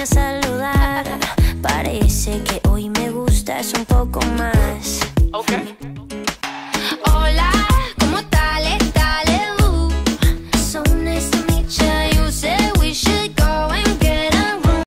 a saludar. Parece que hoy me gustas un poco más. Ok.